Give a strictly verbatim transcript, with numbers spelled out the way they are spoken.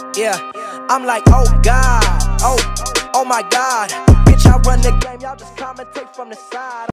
Yeah, I'm like, oh God, oh, oh my God. Bitch, I run the game, y'all just commentate from the side.